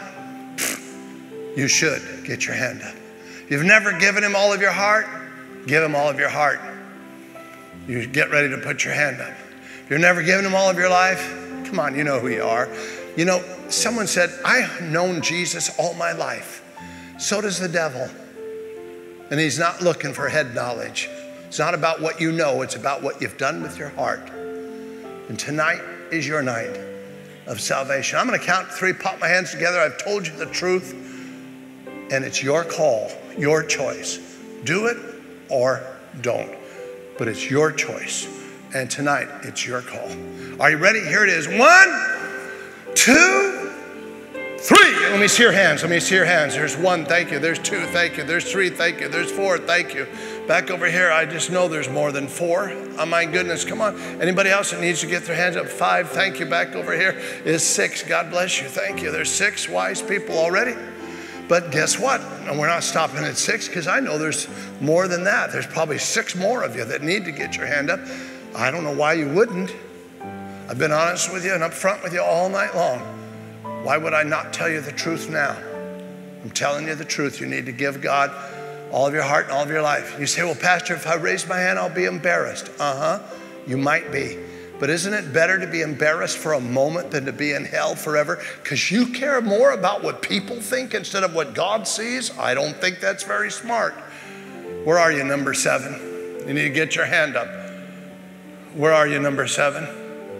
you should get your hand up. If you've never given him all of your heart, give him all of your heart. You get ready to put your hand up. If you've never given him all of your life, come on, you know who you are. You know, someone said, I've known Jesus all my life. So does the devil. And he's not looking for head knowledge. It's not about what you know, it's about what you've done with your heart. And tonight is your night of salvation. I'm going to count three, pop my hands together. I've told you the truth, and it's your call, your choice. Do it or don't, but it's your choice. And tonight, it's your call. Are you ready? Here it is. One, two, three. Let me see your hands. Let me see your hands. There's one. Thank you. There's two. Thank you. There's three. Thank you. There's four. Thank you. Back over here, I just know there's more than four. Oh my goodness, come on. Anybody else that needs to get their hands up? Five, thank you. Back over here is six. God bless you, thank you. There's six wise people already. But guess what? And we're not stopping at six because I know there's more than that. There's probably six more of you that need to get your hand up. I don't know why you wouldn't. I've been honest with you and upfront with you all night long. Why would I not tell you the truth now? I'm telling you the truth. You need to give God all of your heart and all of your life. You say, well, Pastor, if I raise my hand, I'll be embarrassed. Uh-huh, you might be. But isn't it better to be embarrassed for a moment than to be in hell forever? Because you care more about what people think instead of what God sees? I don't think that's very smart. Where are you, number seven? You need to get your hand up. Where are you, number seven?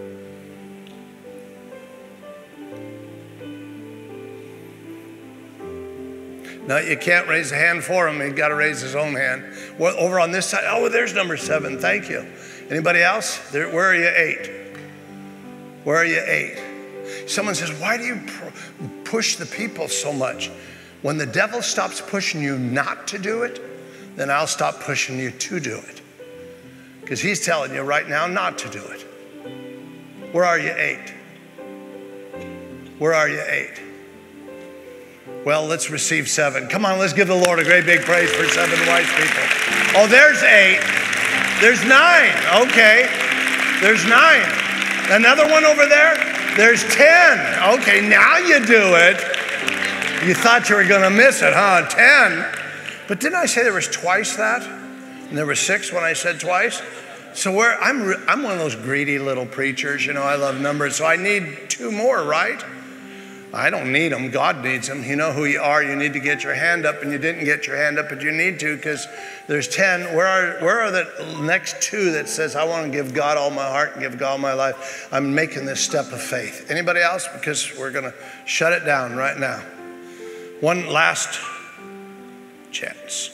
No, you can't raise a hand for him. He's got to raise his own hand. Well, over on this side, oh, there's number seven. Thank you. Anybody else? There, where are you, eight? Where are you, eight? Someone says, why do you push the people so much? When the devil stops pushing you not to do it, then I'll stop pushing you to do it. Because he's telling you right now not to do it. Where are you, eight? Where are you, eight? Well, let's receive seven. Come on, let's give the Lord a great big praise for seven wise people. Oh, there's eight. There's nine. Okay. There's nine. Another one over there. There's ten. Okay, now you do it. You thought you were going to miss it, huh? ten. But didn't I say there was twice that? And there was six when I said twice? So where I'm, I'm one of those greedy little preachers. You know, I love numbers. So I need two more, right? I don't need them. God needs them. You know who you are. You need to get your hand up, and you didn't get your hand up, but you need to because there's ten. Where are, where are the next two that says, I want to give God all my heart and give God all my life? I'm making this step of faith. Anybody else? Because we're going to shut it down right now. One last chance.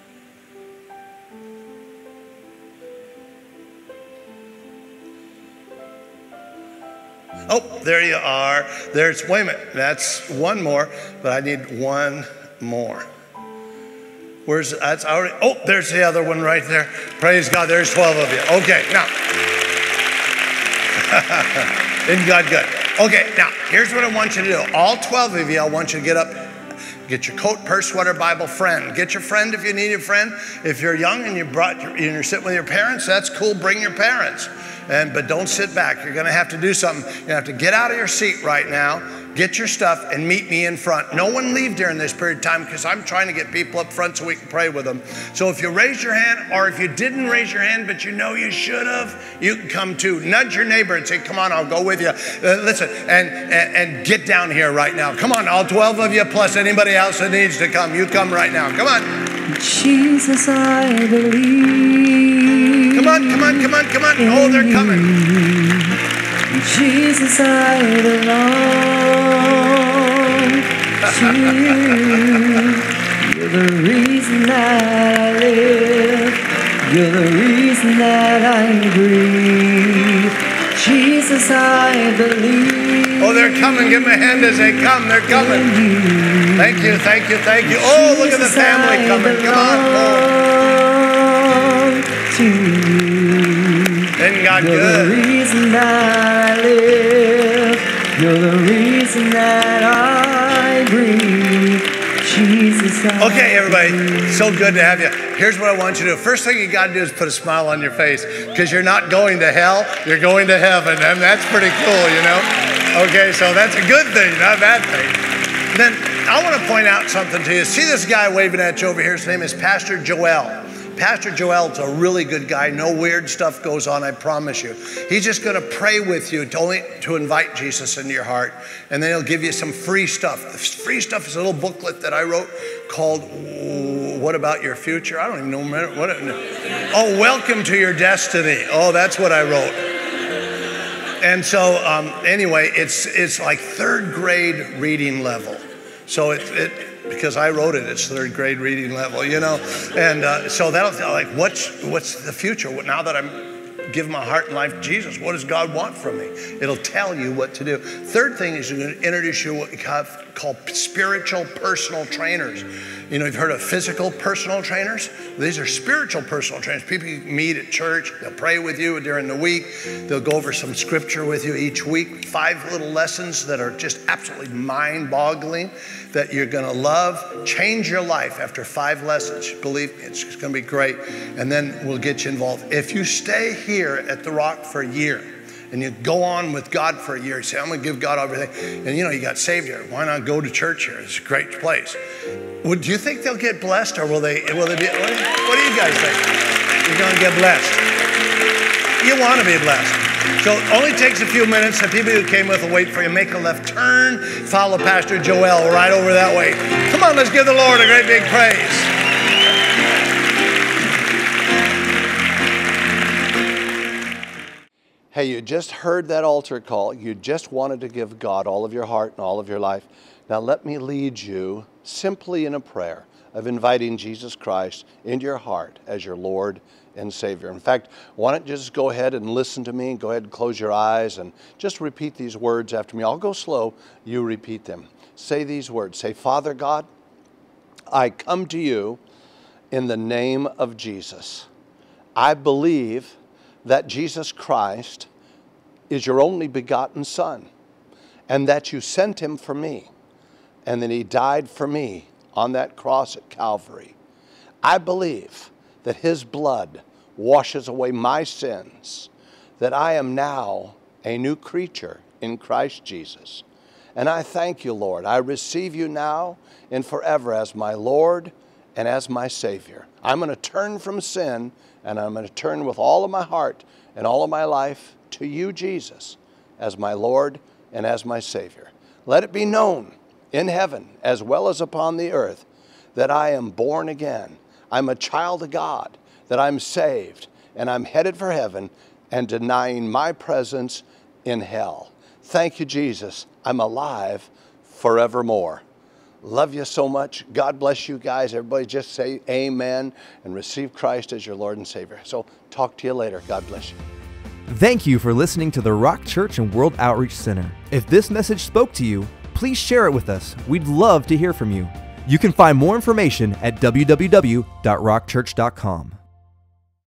Oh, there you are. There's, wait a minute, that's one more, but I need one more. Where's, that's already, oh, there's the other one right there. Praise God, there's twelve of you. Okay, now. Isn't God good? Okay, now, here's what I want you to do. All twelve of you, I want you to get up. Get your coat, purse, sweater, Bible, friend. Get your friend if you need a friend. If you're young and you brought your, and you're sitting with your parents, that's cool. Bring your parents. And, but don't sit back. You're going to have to do something. You're going to have to get out of your seat right now, get your stuff, and meet me in front. No one leave during this period of time because I'm trying to get people up front so we can pray with them. So if you raise your hand, or if you didn't raise your hand but you know you should have, you can come too. Nudge your neighbor and say, come on, I'll go with you. Uh, listen, and, and, and get down here right now. Come on, all twelve of you plus anybody else that needs to come. You come right now. Come on. Jesus, I believe. Come on, come on, come on, come on. Oh, they're coming. Jesus, I belong to you. You're the reason that I live. You're the reason that I breathe. Jesus, I believe. Oh, they're coming. Give them a hand as they come. They're coming. Thank you, thank you, thank you. Oh, look at the family coming. Come on. Oh. To you. Isn't God You're good? the reason that I live. You're the reason that I breathe. Jesus, I Okay, everybody, so good to have you. Here's what I want you to do. First thing you got to do is put a smile on your face because you're not going to hell, you're going to heaven, and that's pretty cool, you know? Okay, so that's a good thing, not a bad thing. Then I want to point out something to you. See this guy waving at you over here? His name is Pastor Joel. Pastor Joel's a really good guy. No weird stuff goes on, I promise you. He's just going to pray with you to only to invite Jesus into your heart. And then he'll give you some free stuff. The free stuff is a little booklet that I wrote called What About Your Future? I don't even know what it, oh, Welcome to Your Destiny. Oh, that's what I wrote. And so um, anyway, it's, it's like third grade reading level. So it, it because I wrote it, it's third grade reading level, you know? And uh, so that'll tell, like, what's, what's the future? Now that I'm giving my heart and life to Jesus, what does God want from me? It'll tell you what to do. Third thing is going to introduce you what we have called spiritual personal trainers. You know, you've heard of physical personal trainers? These are spiritual personal trainers. People you meet at church, they'll pray with you during the week. They'll go over some scripture with you each week. Five little lessons that are just absolutely mind-boggling that you're going to love. Change your life after five lessons. Believe me, it's going to be great. And then we'll get you involved. If you stay here at The Rock for a year, and you go on with God for a year, you say, I'm going to give God everything. And you know, you got saved here. Why not go to church here? It's a great place. Would, do you think they'll get blessed, or will they, will they be, what do, you, what do you guys think? You're going to get blessed. You want to be blessed. So it only takes a few minutes. The people who came with will wait for you. Make a left turn. Follow Pastor Joel right over that way. Come on, let's give the Lord a great big praise. Hey, you just heard that altar call. You just wanted to give God all of your heart and all of your life. Now let me lead you simply in a prayer of inviting Jesus Christ into your heart as your Lord and Savior. In fact, why don't you just go ahead and listen to me. Go ahead and close your eyes and just repeat these words after me. I'll go slow. You repeat them. Say these words. Say, Father God, I come to you in the name of Jesus. I believe that Jesus Christ is your only begotten Son, and that you sent him for me, and that he died for me on that cross at Calvary. I believe that his blood washes away my sins, that I am now a new creature in Christ Jesus. And I thank you, Lord. I receive you now and forever as my Lord and as my Savior. I'm going to turn from sin, and I'm going to turn with all of my heart and all of my life to you, Jesus, as my Lord and as my Savior. Let it be known in heaven as well as upon the earth that I am born again. I'm a child of God, that I'm saved, and I'm headed for heaven and denying my presence in hell. Thank you, Jesus. I'm alive forevermore. Love you so much. God bless you guys. Everybody just say amen and receive Christ as your Lord and Savior. So talk to you later. God bless you. Thank you for listening to the Rock Church and World Outreach Center. If this message spoke to you, please share it with us. We'd love to hear from you. You can find more information at w w w dot rock church dot com.